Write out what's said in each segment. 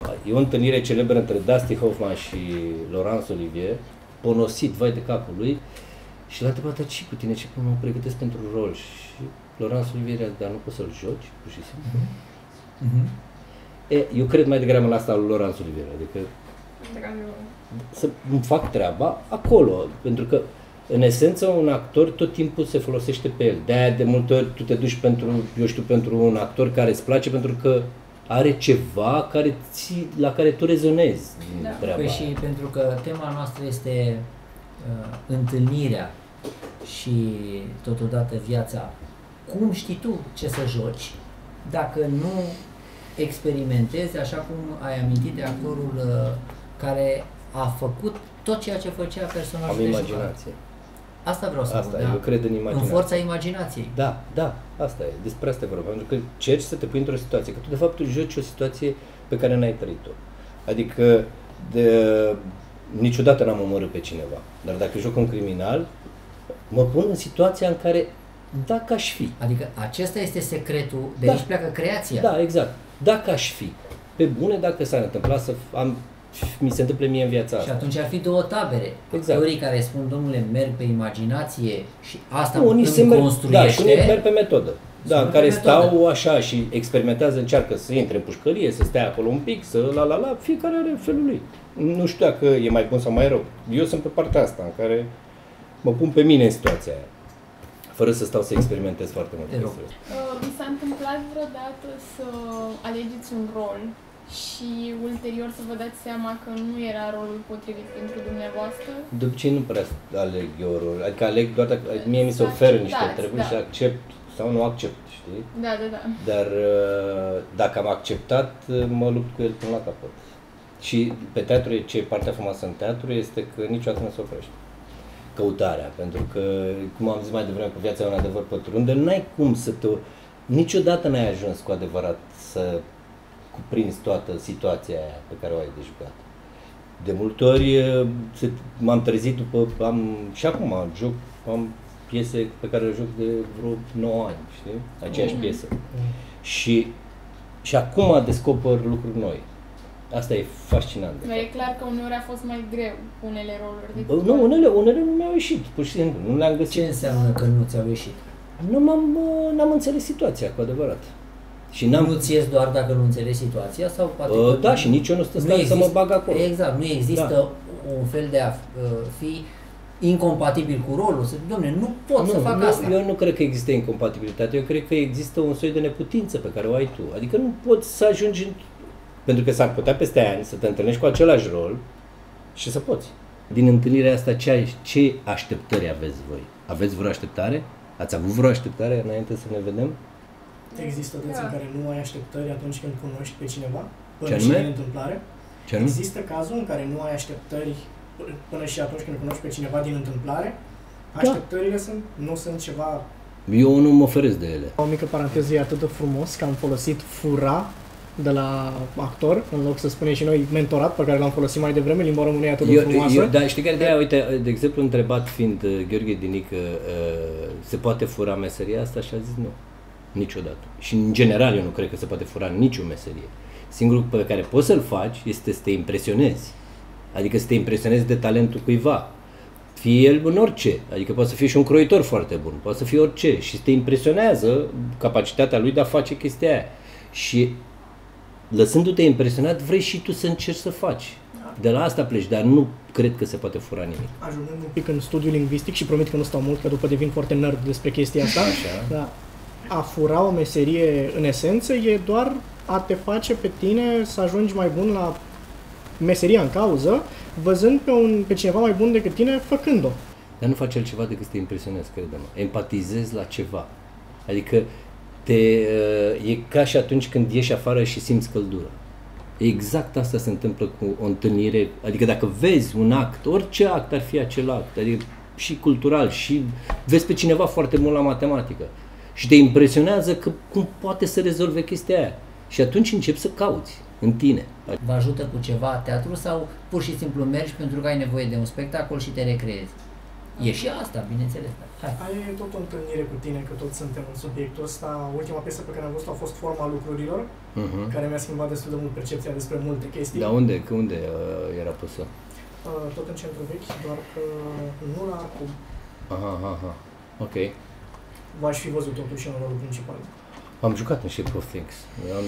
E o întâlnire celebră între Dustin Hoffman și Laurence Olivier, ponosit, vai de capul lui, și l-a întrebat, ce cu tine, ce mă pregătesc pentru rol? Și Laurence Olivier, dar nu poți să-l joci, pur și simplu. Eu cred mai degrabă la asta lui Laurence Olivier, adică să-mi fac treaba acolo, pentru că în esență un actor tot timpul se folosește pe el. De-aia de multe ori tu te duci pentru un actor care îți place pentru că are ceva la care tu rezonezi din treaba. Păi și pentru că tema noastră este întâlnirea și totodată viața. Cum știi tu ce să joci dacă nu experimentezi, așa cum ai amintit de actorul care a făcut tot ceea ce făcea personajul? Am imaginație. Asta vreau să văd, eu cred în imaginație. În forța imaginației. Da, asta e, despre asta e vorba, pentru că cerci să te pui într-o situație, că tu de fapt tu joci o situație pe care n-ai trăit-o. Adică niciodată n-am omorât pe cineva, dar dacă joc un criminal, mă pun în situația în care, dacă aș fi. Adică acesta este secretul, de aici pleacă creația. Da, exact. Dacă aș fi, pe bune, dacă s-ar întâmpla mi se întâmplă mie în viața asta. Și atunci ar fi două tabere. Exact. Actorii care spun, domnule, merg pe imaginație și asta îmi construiește. Da, și unii merg pe metodă. Da, în care stau așa și experimentează, încearcă să intre în pușcărie, să stea acolo un pic, să fiecare are felul lui. Nu știu dacă e mai bun sau mai rău. Eu sunt pe partea asta, în care mă pun pe mine în situația aia, fără să stau să experimentez foarte mult. Vi s-a întâmplat vreodată să alegeți un rol și ulterior să vă dați seama că nu era rolul potrivit pentru dumneavoastră? De obicei nu prea aleg eu rol, adică aleg doar dacă mie mi se oferă niște treburi și accept sau nu accept, știi? Da. Dar dacă am acceptat, mă lupt cu el până la capăt. Și pe teatru, partea frumoasă în teatru este că niciodată nu se oprește căutarea, pentru că, cum am zis mai devreme, cu viața e un adevăr pătrunde, n-ai cum să niciodată n-ai ajuns cu adevărat să cuprinzi toată situația aia pe care o ai de jucat. De multe ori m-am trezit și acum am piese pe care le joc de vreo 9 ani, știi? Aceeași piesă. Și acum descoper lucruri noi. Asta e fascinant. Dar e clar că uneori a fost mai greu unele roluri. Nu, unele nu mi-au ieșit, pur și simplu, nu le-am găsit. Ce înseamnă că nu ți-au ieșit? N-am înțeles situația, cu adevărat. Și nu-ți ies doar dacă nu înțelegi situația? Sau poate da, și nici eu nu stau să mă bag acolo. Exact, nu există un fel de a fi incompatibil cu rolul. Dom'le, nu pot să fac asta. Eu nu cred că există incompatibilitate, eu cred că există un soi de neputință pe care o ai tu. Adică nu poți să ajungi pentru că s-ar putea peste ani să te întâlnești cu același rol și să poți. Din întâlnirea asta, ce așteptări aveți voi? Aveți vreo așteptare? Ați avut vreo așteptare înainte să ne vedem? Există dăți în care nu ai așteptări atunci când cunoști pe cineva? Până și în întâmplare? Există cazul în care nu ai așteptări până și atunci când cunoști pe cineva din întâmplare? Așteptările nu sunt ceva... Eu nu mă oferesc de ele. O mică paranteză, e atât de frumos că am folosit fura de la actor, în loc să spunem și noi mentorat, pe care l-am folosit mai devreme, limba română e atât de frumoasă. Da, știi care de-aia, uite, de exemplu, întrebat fiind Gheorghe Dinică, se poate fura meseria asta? Și a zis nu, niciodată. Și în general eu nu cred că se poate fura nicio meserie. Singurul pe care poți să-l faci este să te impresionezi. Adică să te impresionezi de talentul cuiva. Fie el în orice, adică poate să fie și un croitor foarte bun, poate să fie orice și te impresionează capacitatea lui de a face chestia aia. Și lăsându-te impresionat, vrei și tu să încerci să faci. De la asta pleci, dar nu cred că se poate fura nimic. Ajungând un pic în studiul lingvistic și promit că nu stau mult, că după devin foarte nerd despre chestia asta. Așa. Da. A fura o meserie, în esență, e doar a te face pe tine să ajungi mai bun la meseria în cauză, văzând pe cineva mai bun decât tine, făcând-o. Dar nu faci altceva decât să te impresionezi, crede-mă. Empatizezi la ceva. Adică e ca și atunci când ieși afară și simți căldură. Exact asta se întâmplă cu o întâlnire, adică dacă vezi un act, orice act ar fi acel act, adică și cultural, și vezi pe cineva foarte bun la matematică și te impresionează că cum poate să rezolve chestia aia. Și atunci începi să cauți în tine. Vă ajută cu ceva teatru sau pur și simplu mergi pentru că ai nevoie de un spectacol și te recreezi? E și asta, bineînțeles. Hai. Ai tot o întâlnire cu tine, că tot suntem în subiectul ăsta. Ultima piesă pe care am văzut a fost Forma lucrurilor, care mi-a schimbat destul de mult percepția despre multe chestii. Dar unde era pusă? Tot în centru vechi, doar că nu la Arcub. Aha, ok. V-aș fi văzut totuși în rolul principal. Am jucat în Shape of Things,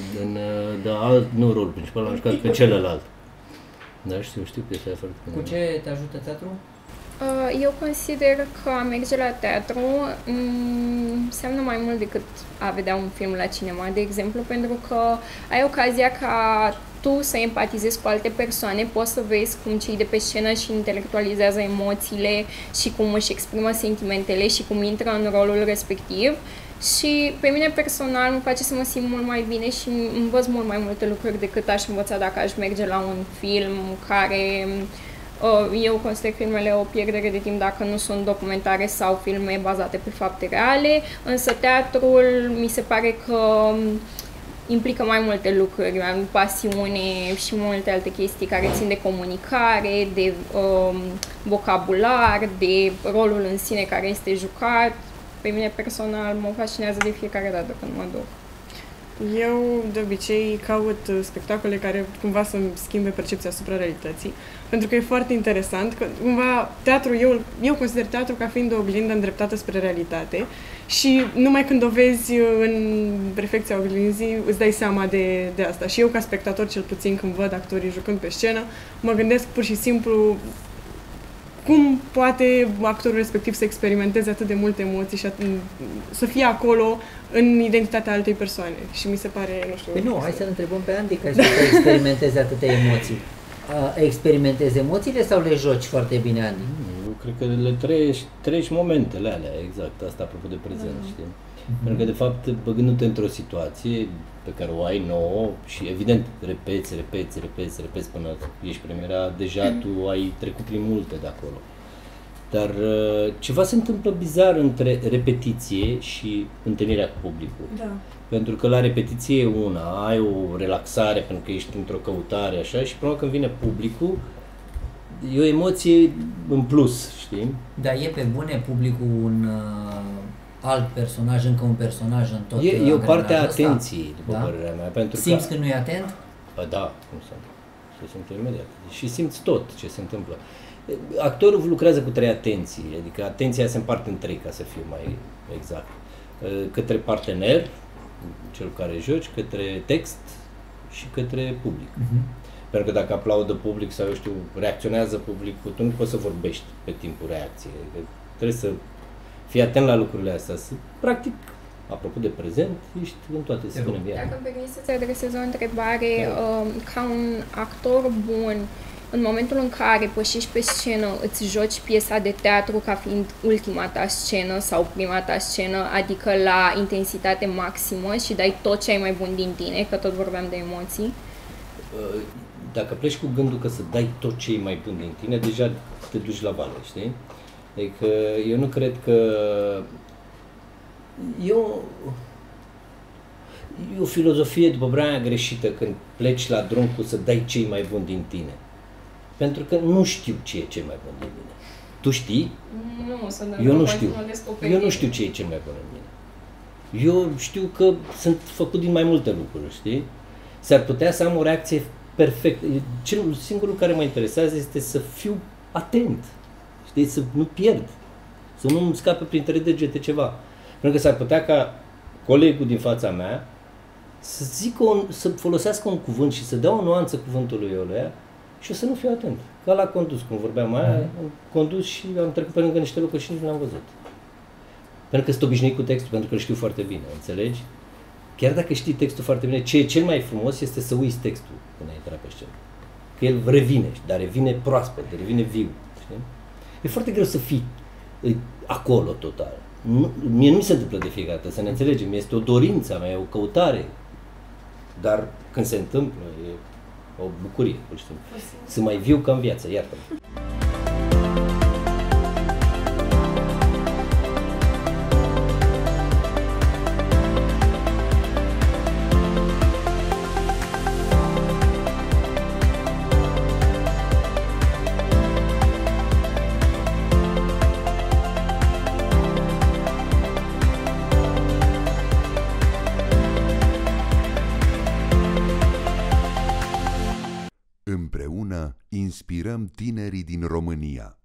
nu rolul principal, am jucat pe celălalt. Da, știu piesa aia foarte bine. Cu ce te ajută teatru? Eu consider că a merge la teatru înseamnă mai mult decât a vedea un film la cinema, de exemplu, pentru că ai ocazia ca tu să empatizezi cu alte persoane, poți să vezi cum cei de pe scenă și intelectualizează emoțiile și cum își exprimă sentimentele și cum intră în rolul respectiv. Și pe mine personal îmi face să mă simt mult mai bine și învăț mult mai multe lucruri decât aș învăța dacă aș merge la un film care... Eu consider filmele o pierdere de timp dacă nu sunt documentare sau filme bazate pe fapte reale, însă teatrul mi se pare că implică mai multe lucruri, pasiune și multe alte chestii care țin de comunicare, de vocabular, de rolul în sine care este jucat. Pe mine personal mă fascinează de fiecare dată când mă duc. Eu, de obicei, caut spectacole care cumva să-mi schimbe percepția asupra realității. Pentru că e foarte interesant că, cumva, teatru, eu consider teatru ca fiind o oglindă îndreptată spre realitate și numai când o vezi în perfecția oglinzii, îți dai seama de asta. Și eu, ca spectator, cel puțin, când văd actorii jucând pe scenă, mă gândesc pur și simplu cum poate actorul respectiv să experimenteze atât de multe emoții și să fie acolo în identitatea altei persoane. Și mi se pare, nu știu... Păi nu, hai să-l întrebăm pe Andy, care să experimenteze atâtea emoții. Experimentezi emoțiile sau le joci foarte bine, Andy? Eu cred că le trăiești momentele alea, exact, asta apropo de prezent, știi? Pentru că, de fapt, băgându-te într-o situație pe care o ai nouă și, evident, repeți până ești premiera, deja tu ai trecut prin multe de acolo. Dar ceva se întâmplă bizar între repetiție și întâlnirea cu publicul. Da. Pentru că la repetiție e una, ai o relaxare pentru că ești într-o căutare, așa, și până când vine publicul, e o emoție în plus, știi? Dar e pe bune publicul un alt personaj, încă un personaj în tot E o parte a ăsta? atenției, după părerea mea. Pentru Simți că când nu e atent? Da, cum să nu. Se simte imediat. Și simți tot ce se întâmplă. Actorul lucrează cu 3 atenții, adică atenția se împarte în 3, ca să fiu mai exact. Către partener, cel care joci, către text și către public. Pentru că dacă aplaudă public sau, eu știu, reacționează publicul, tu nu poți să vorbești pe timpul reacției. Adică trebuie să fii atent la lucrurile astea. Practic, apropo de prezent, ești în toate secundele viața. Dacă îmi permiți să-ți adresez o întrebare, ca un actor bun, în momentul în care pășești pe scenă, îți joci piesa de teatru ca fiind ultima ta scenă sau prima ta scenă, adică la intensitate maximă și dai tot ce ai mai bun din tine, că tot vorbeam de emoții? Dacă pleci cu gândul că să dai tot ce e mai bun din tine, deja te duci la vale, știi? Adică eu nu cred că... E o filozofie, după vremea greșită, când pleci la drum cu să dai ce e mai bun din tine. Pentru că nu știu ce e cel mai bun din mine. Tu știi? Eu nu știu. Eu nu știu ce e cel mai bun în mine. Eu știu că sunt făcut din mai multe lucruri, știi? S-ar putea să am o reacție perfectă. Singurul care mă interesează este să fiu atent, știi? Să nu pierd, să nu îmi scape printre degete ceva. Pentru că s-ar putea ca colegul din fața mea să zică să folosească un cuvânt și să dea o nuanță cuvântului ăluia și o să nu fiu atent. Ca la condus, cum vorbeam aia, am condus și am trecut pe lângă niște lucruri și nici nu le-am văzut. Pentru că sunt obișnuit cu textul, pentru că îl știu foarte bine, înțelegi? Chiar dacă știi textul foarte bine, ce e cel mai frumos este să uiți textul când ai intrat pe scenă. Că el revine, dar revine proaspăt, revine viu. Știi? E foarte greu să fii acolo total. Mie nu mi se întâmplă de fiecare dată, să ne înțelegem, este o dorință a mea, e o căutare. Dar când se întâmplă, e o bucurie, pur și simplu. Să mai viu ca în viață, iartă-mă. Împreună inspirăm tinerii din România.